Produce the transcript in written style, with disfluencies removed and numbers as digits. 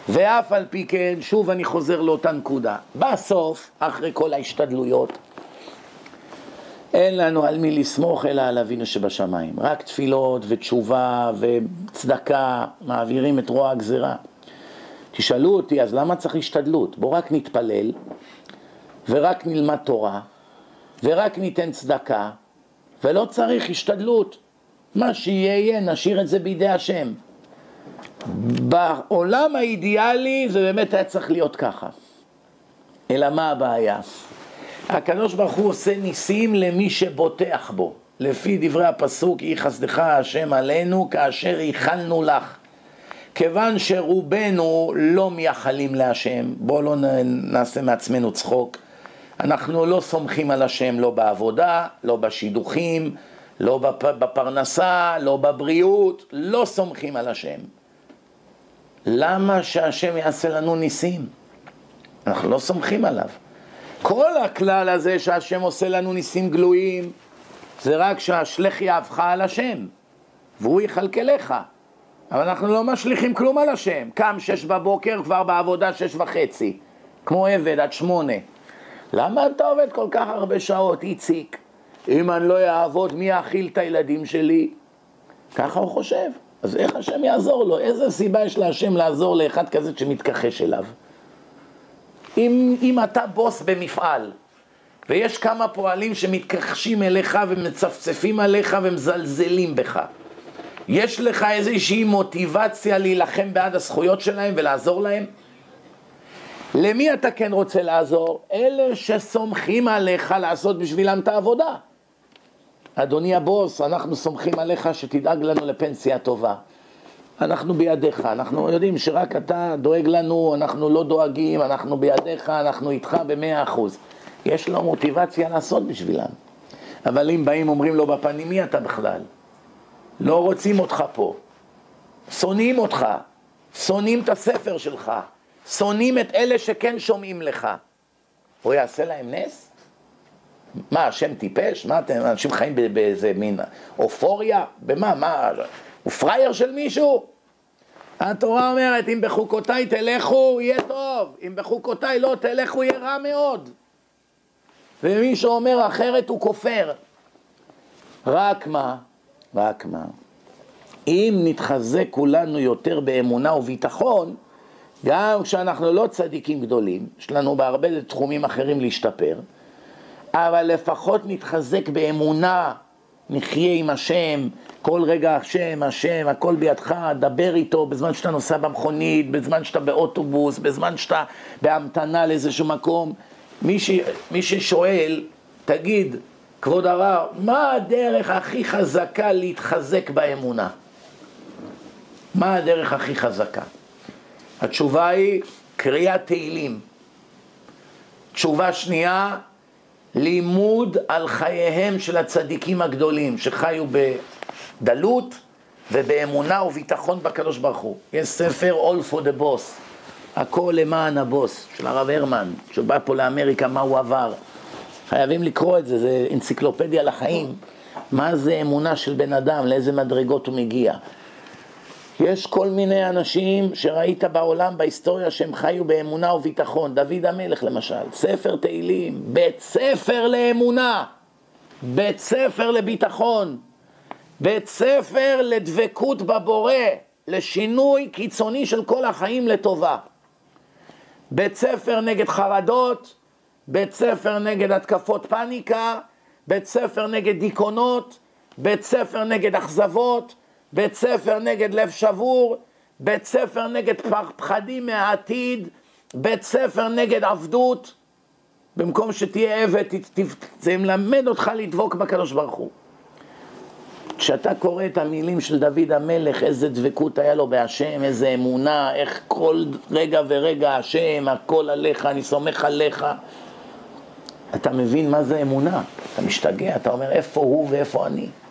ואף על פי כן, שוב אני חוזר לאותה נקודה. בסוף, אחרי כל ההשתדלויות, אין לנו על מי לסמוך אלא על אבינו שבשמיים. רק תפילות ותשובה וצדקה מעבירים את רוע הגזירה. תשאלו אותי, אז למה צריך השתדלות? בוא רק נתפלל, ורק נלמד תורה, ורק ניתן צדקה, ולא צריך השתדלות. מה שיהיה, נשאיר את זה בידי השם. בעולם האידיאלי זה באמת היה צריך להיות ככה. אלא מה הבעיה? הקדוש ברוך הוא עושה ניסים למי שבוטח בו. לפי דברי הפסוק, יהי חסדך השם עלינו כאשר ייחלנו לך. כיוון שרובנו לא מייחלים להשם, בואו לא נעשה מעצמנו צחוק. אנחנו לא סומכים על השם, לא בעבודה, לא בשידוכים, לא בפרנסה, לא בבריאות, לא סומכים על השם. למה שהשם יעשה לנו ניסים? אנחנו לא סומכים עליו. כל הכלל הזה שהשם עושה לנו ניסים גלויים, זה רק שהשלך יהבך על השם, והוא יכלכלך. אבל אנחנו לא משליכים כלום על השם. קם 6 בבוקר, כבר בעבודה 6:30, כמו עבד עד 8. למה אתה עובד כל כך הרבה שעות, איציק? אם אני לא אעבוד, מי יאכיל את הילדים שלי? ככה הוא חושב. אז איך השם יעזור לו? איזה סיבה יש להשם לעזור לאחד כזה שמתכחש אליו? אם אתה בוס במפעל, ויש כמה פועלים שמתכחשים אליך ומצפצפים עליך ומזלזלים בך, יש לך איזושהי מוטיבציה להילחם בעד הזכויות שלהם ולעזור להם? למי אתה כן רוצה לעזור? אלה שסומכים עליך לעשות בשבילם את העבודה. אדוני הבוס, אנחנו סומכים עליך שתדאג לנו לפנסיה טובה. אנחנו בידיך, אנחנו יודעים שרק אתה דואג לנו, אנחנו לא דואגים, אנחנו בידיך, אנחנו איתך ב100%. יש לו מוטיבציה לעשות בשבילם. אבל אם באים אומרים לו בפנים, מי אתה בכלל? לא רוצים אותך פה. שונאים אותך. שונאים את הספר שלך. שונאים את אלה שכן שומעים לך. הוא יעשה להם נס? מה, השם טיפש? מה אתם, אנשים חיים באיזה מין אופוריה? במה? מה? הוא פרייר של מישהו? התורה אומרת, אם בחוקותיי תלכו, יהיה טוב. אם בחוקותיי לא תלכו, יהיה רע מאוד. ומי שאומר אחרת הוא כופר. רק מה? אם נתחזק כולנו יותר באמונה וביטחון, גם כשאנחנו לא צדיקים גדולים, יש לנו בהרבה תחומים אחרים להשתפר, אבל לפחות נתחזק באמונה, נחיה עם השם, כל רגע השם, הכל בידך, דבר איתו בזמן שאתה נוסע במכונית, בזמן שאתה באוטובוס, בזמן שאתה בהמתנה לאיזשהו מקום. מי ששואל, תגיד, כבוד הרב, מה הדרך הכי חזקה להתחזק באמונה? מה הדרך הכי חזקה? התשובה היא קריאת תהילים. תשובה שנייה, לימוד על חייהם של הצדיקים הגדולים שחיו בדלות ובאמונה וביטחון בקדוש ברוך הוא. יש ספר All for the Boss, הכל למען הבוס, של הרב הרמן, שבא פה לאמריקה, מה הוא עבר. חייבים לקרוא את זה, זה אנציקלופדיה לחיים. מה זה אמונה של בן אדם, לאיזה מדרגות הוא מגיע. יש כל מיני אנשים שראית בעולם, בהיסטוריה, שהם חיו באמונה וביטחון. דוד המלך למשל, ספר תהילים, בית ספר לאמונה, בית ספר לביטחון, בית ספר לדבקות בבורא, לשינוי קיצוני של כל החיים לטובה. בית ספר נגד חרדות, בית ספר נגד התקפות פאניקה, בית ספר נגד דיכאונות, בית ספר נגד אכזבות, בית ספר נגד לב שבור, בית ספר נגד פחדים מהעתיד, בית ספר נגד עבדות. במקום שתהיה עבד, זה מלמד אותך לדבוק בקדוש ברוך הוא. כשאתה קורא את המילים של דוד המלך, איזה דבקות היה לו בהשם, איזה אמונה, איך כל רגע ורגע השם, הכל עליך, אני סומך עליך. אתה מבין מה זה אמונה, אתה משתגע, אתה אומר איפה הוא ואיפה אני.